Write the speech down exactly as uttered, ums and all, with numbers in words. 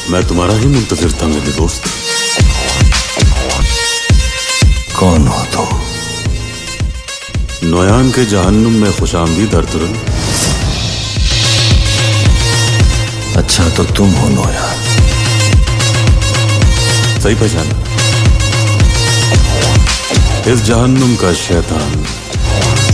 मैं तुम्हारा ही मुंतजिर था मेरे दोस्त। कौन हो तुम? नोयान के जहन्नुम में खुशामदीद अर्तुगरुल। अच्छा तो तुम हो नोयान। सही पहचाना। इस जहन्नुम का शैतान